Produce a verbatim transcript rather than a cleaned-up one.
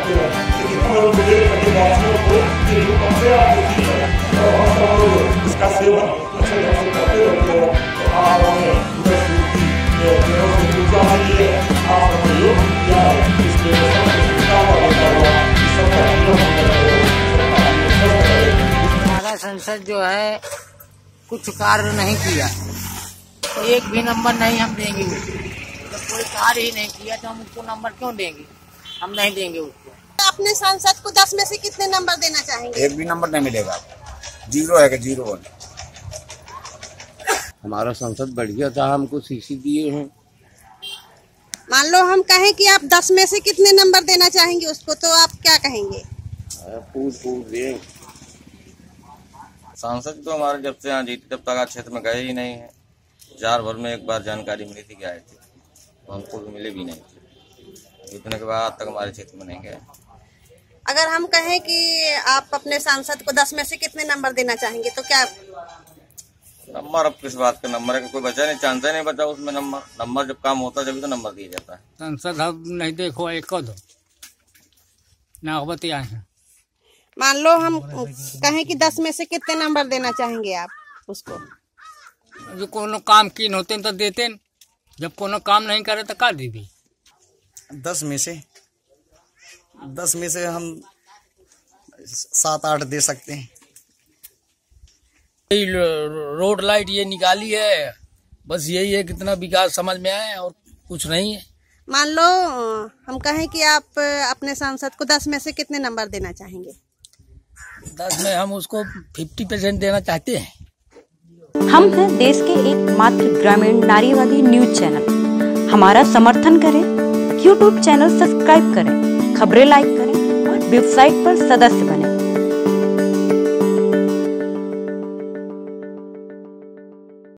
करते हैं, लेकिन हम लोग मेरे अधिवासियों को ये जो कमरे आप होती है और हम सब लोग इसका सेवन अच्छे ढंग से करते रहते हैं। तो आप हमें उधर की दिनों से पूजा मिली है, आप हमें योग किया है, इसलिए सुविधा का होता हुआ इस सब का हमारा संसद जो है कुछ कार्य नहीं किया, तो एक भी नंबर नहीं हम देंगे उसको। जब कोई कार्य ही नहीं किया तो हम उसको नंबर क्यों देंगे? हम नहीं देंगे उसको। अपने सांसद को दस में से कितने नंबर देना चाहेंगे? एक भी नंबर नहीं मिलेगा, जीरो है कि जीरो। हमारा संसद बढ़िया था, हमको सीसी दिए हैं। मान लो हम कहें कि आप दस में से कितने नंबर देना चाहेंगे उसको, तो आप क्या कहेंगे? पूछ पूछ दे। सांसद तो हमारे जब से यहाँ जीते तब तक आज क्षेत्र में गए ही नहीं है। चार भर में एक बार जानकारी मिली थी कि आए थे, तो हमको भी मिले भी नहीं थे। जीतने के बाद तक हमारे क्षेत्र में नहीं गए। अगर हम कहें कि आप अपने सांसद को दस में से कितने नंबर देना चाहेंगे, तो क्या? नंबर अब किस बात का नंबर है कि कोई बचा नहीं, चांस नहीं बचा उसमें। नंबर नंबर जब काम होता है जब तो नंबर दिया जाता है। संसद हम नहीं देखो एक दो नागवती आए हैं। मान लो हम कहें कि दस में से कितने नंबर देना चाहेंगे आप उसको? जो कोनो काम की होते तो देते, जब कोनो काम नहीं करे तो कर दीदी। दस में से दस में से हम सात आठ दे सकते हैं। रोड लाइट ये निकाली है, बस यही है, कितना विकास समझ में आए और कुछ नहीं है। मान लो हम कहें कि आप अपने सांसद को दस में से कितने नंबर देना चाहेंगे? दस में हम उसको फिफ्टी परसेंट देना चाहते हैं। हम हैं देश के एकमात्र ग्रामीण नारीवादी न्यूज चैनल। हमारा समर्थन करें, यूट्यूब चैनल सब्सक्राइब करें, खबरें लाइक करें और वेबसाइट पर सदस्य बनें।